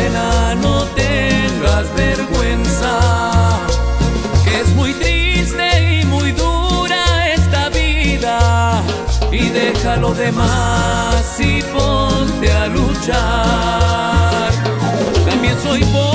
nena, no tengas vergüenza, que es muy triste y muy dura esta vida, y deja lo demás y ponte a luchar. También soy pobre